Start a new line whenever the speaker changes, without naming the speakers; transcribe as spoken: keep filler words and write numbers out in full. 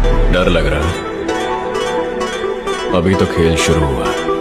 डर लग रहा है? अभी तो खेल शुरू हुआ है।